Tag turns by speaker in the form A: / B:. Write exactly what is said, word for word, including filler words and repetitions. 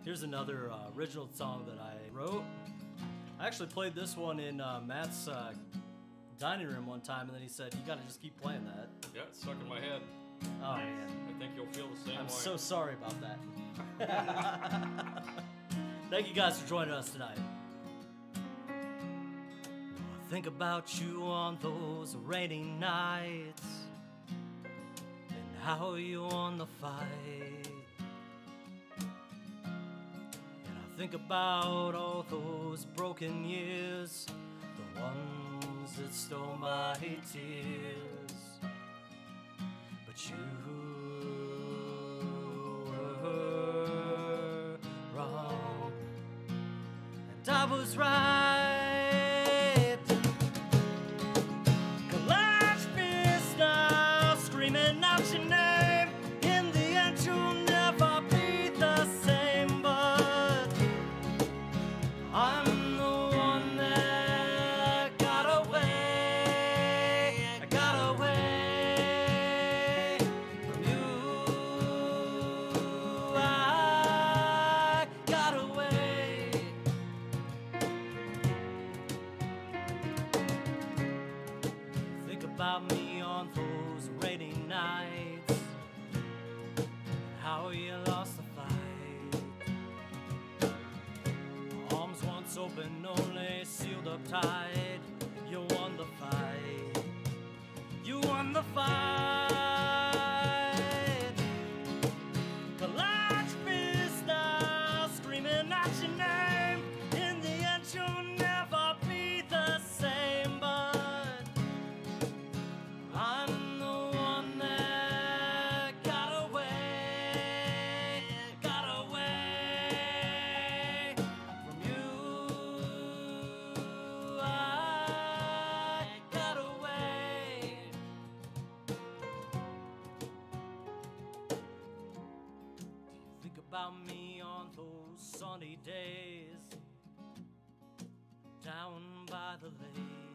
A: Here's another uh, original song that I wrote. I actually played this one in uh, Matt's uh, dining room one time, and then he said, "You gotta just keep playing that."
B: Yeah, it's stuck in my head.
A: Oh man.
B: I think you'll feel the same
A: I'm
B: way.
A: so sorry about that. Thank you guys for joining us tonight. I think about you on those rainy nights and how you won the fight. And I think about all those broken years, the ones that stole my tears. But you were wrong, and I was right. Collage fist now, screaming out your name. In the end, you'll never be the same. But I'm the one that got away. I got away. About me on those rainy nights, how you lost the fight. Arms once open, only sealed up tight. You won the fight. You won the fight. Collage fist now, screaming out your name. In the end, you'll never be the same. But I'm the one that got away, got away from you. I got away. Think about me on those sunny days down by the lake.